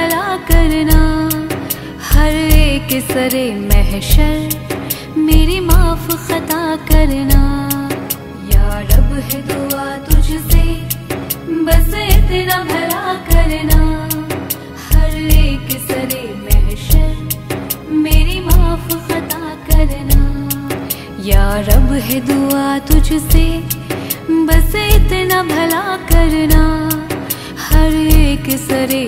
भला करना, हर एक सरे महशर मेरी माफ खता करना। या रब है दुआ तुझसे बस इतना भला करना, हर एक सरे महशर मेरी माफ खता करना। या रब है दुआ तुझसे बस इतना भला करना, हर एक सरे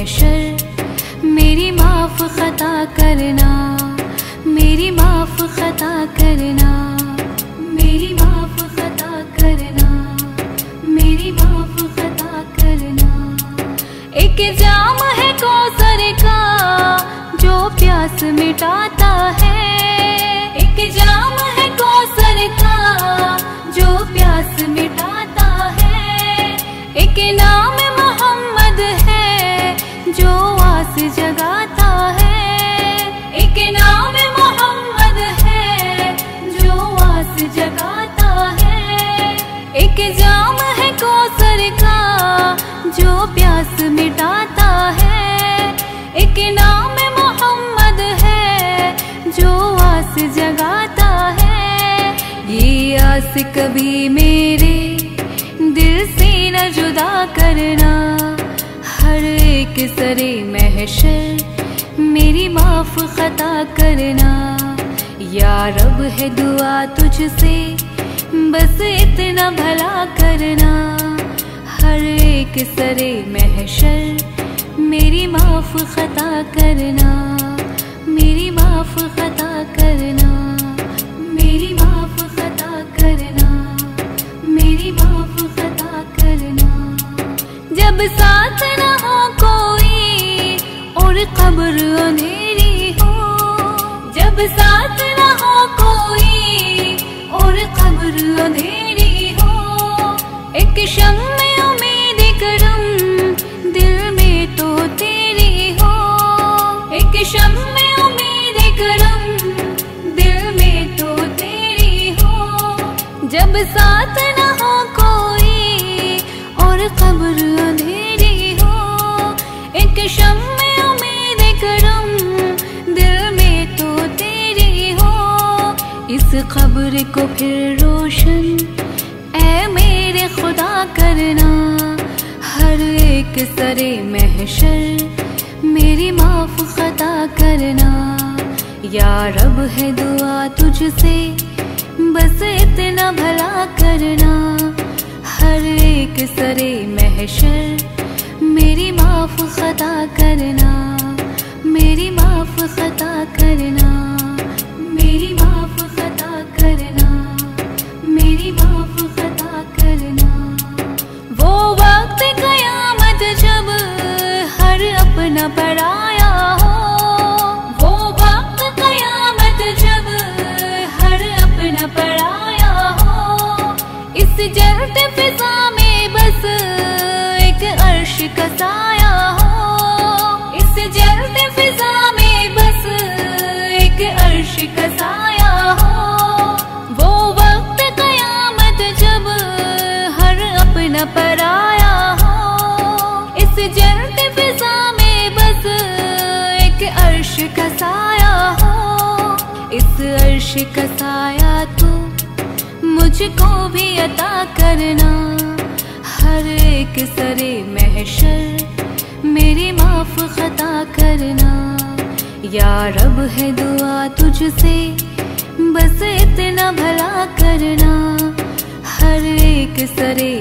महशर मेरी माफ खता करना, मेरी माफ खता करना, मेरी माफ खता करना, मेरी माफ खता करना। एक जाम है कौसर का जो प्यास मिटाता है, एक जाम है कौसर का जो प्यास मिटाता है। एक नाम मोहम्मद है जो आस जगाता है, एक नाम मोहम्मद है जो आस जगाता है। एक जाम है कौसर का जो प्यास मिटाता है, एक नाम मोहम्मद है जो आस जगाता है। ये आस कभी मेरे दिल से न जुदा करना, हर एक सरे महशर मेरी माफ खता करना। या रब है दुआ तुझसे बस इतना भला करना, हर एक सरे महशर मेरी माफ खता करना, मेरी माफ खता करना, मेरी माफ खता करना, मेरी माफ खता करना। जब साथ न हो कोई और कब्र अंधेरी हो, जब साथ न हो कोई और कब्र अंधेरी हो। एक शम्मे उम्मीद करम दिल में तो तेरी हो, एक शम्मे उम्मीद करम दिल में तो तेरी हो। जब साथ न हो कोई और कब्र अंधेरी हो, एक शम्मे उम्मीद करम दिल में तो तेरी हो। इस कब्र को फिर रोशन ऐ मेरे खुदा करना, हर एक सरे महशर मेरी माफ खता करना। या रब है दुआ तुझसे बस इतना भला करना, हर एक सरे महशर मेरी माफ खता करना, मेरी माफ खता करना, मेरी माफ खता करना, मेरी माफ खता करना। वो वक्त कयामत जब हर अपना पराया हो, वो वक्त कयामत जब हर अपना पराया हो। इस जलते फिजा में बस एक अर्श का साया हो, इस जलते फिजा में बस एक अर्श का साया हो। वो वक्त कयामत जब हर अपना पराया हो, इस जलते फिजा में बस एक अर्श का साया हो। इस अर्श का साया तो मुझको भी अता करना, हर एक सरे महशर मेरी माफ खता करना। या रब है दुआ तुझसे बस इतना भला करना, हर एक सरे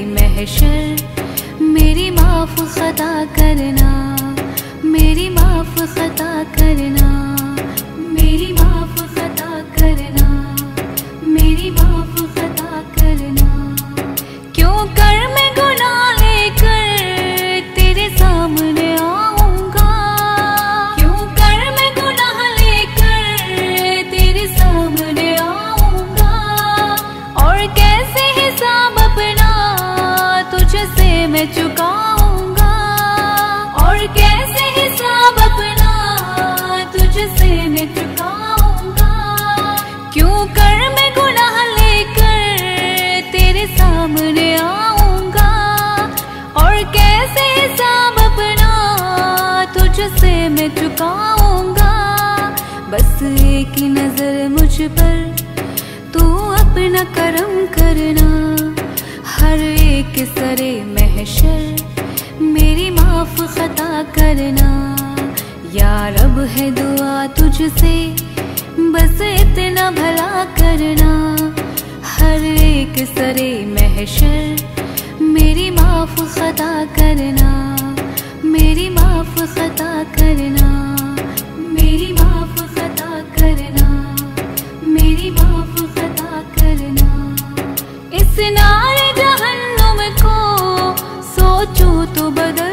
महशर मेरी माफ खता करना, मेरी माफ खता करना, मेरी माफ खता करना, मेरी माफ खता करना। क्यों कर मैं गुनाह लेकर तेरे सामने आऊंगा, क्यों कर मैं गुनाह लेकर तेरे सामने आऊंगा। और कैसे हिसाब अपना तुझसे मैं चुकाऊंगा, और तुझसे मैं चुकाऊंगा। बस एक ही नजर मुझ पर तू अपना करम करना। हर एक सरे महशर मेरी माफ खता करना। या रब है दुआ तुझसे बस इतना भला करना। हर एक सरे महशर मेरी माफ खता करना। मेरी माफ खता करना। मेरी माफ खता करना। मेरी माफ खता करना। इस नारे जहन्नुम को सोचूं तो बदल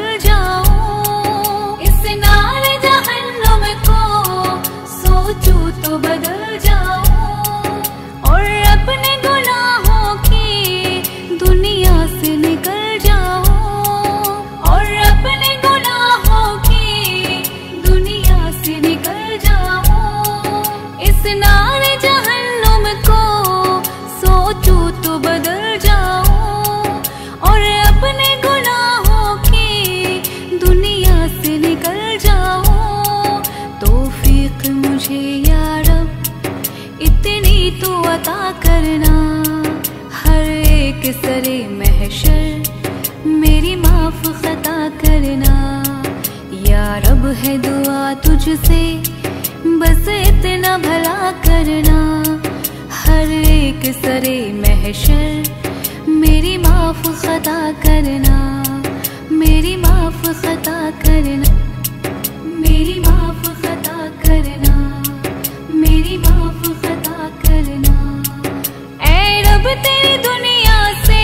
जाऊं। इस नारे जहन्नुम को सोचूं तो बदल जाऊं। और अपने गुनाहों की दुनिया से निकल जाऊं। और अपने गुनाहों की दुनिया से निकल जाऊं। इस नारे जहन्नुम को सोचूं तो बदल जाऊं। और अपने गुनाहों की दुनिया से निकल जाऊं। तौफीक मुझे या रब इतनी तो अता करना। हर एक सरे महशर मेरी माफ खता करना। या रब है दुआ तुझसे बस इतना भला करना। हर एक सरे महशर मेरी माफ खता करना। मेरी माफ खता करना। मेरी माफ खता करना। मेरी माफ खता करना। ऐ रब तेरी दुनिया से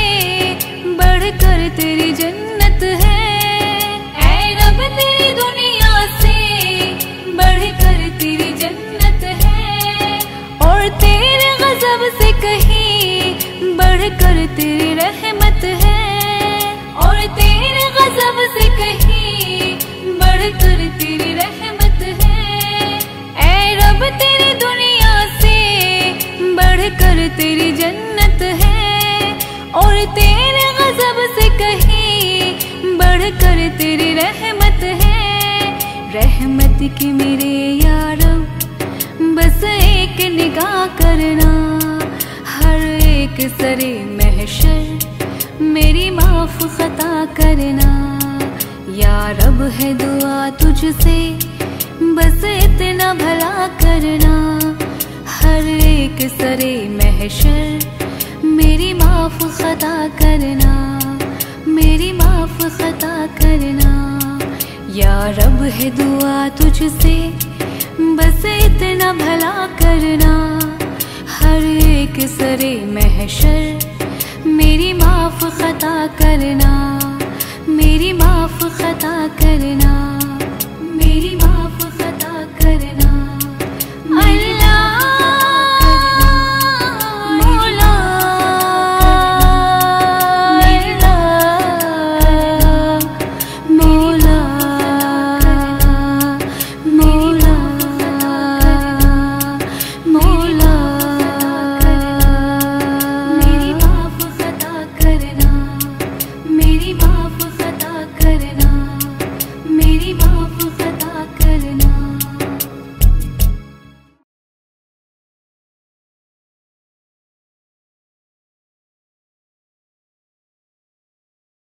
बढ़कर तेरी जन्नत है। ऐ रब तेरी दुनिया से बढ़कर तेरी जन्नत है। और तेरे गज़ब से कहीं बढ़कर तेरी रहमत है। और तेरे गज़ब से कहीं बढ़कर तेरी रहमत है। ऐ रब तेरी दुनिया से बढ़कर तेरी जन्नत है। और तेरे गज़ब से कहीं बढ़कर तेरी रहमत है। रहमत की मेरे या रब बस एक निगाह करना। हर एक सरे महशर मेरी माफ खता करना। या रब है दुआ तुझसे बस इतना भला करना। हर एक सरे महशर मेरी माफ खता करना। मेरी माफ खता करना। या रब है दुआ तुझसे बस इतना भला करना। हर एक सरे महशर मेरी माफ खता करना। मेरी माफ खता करना।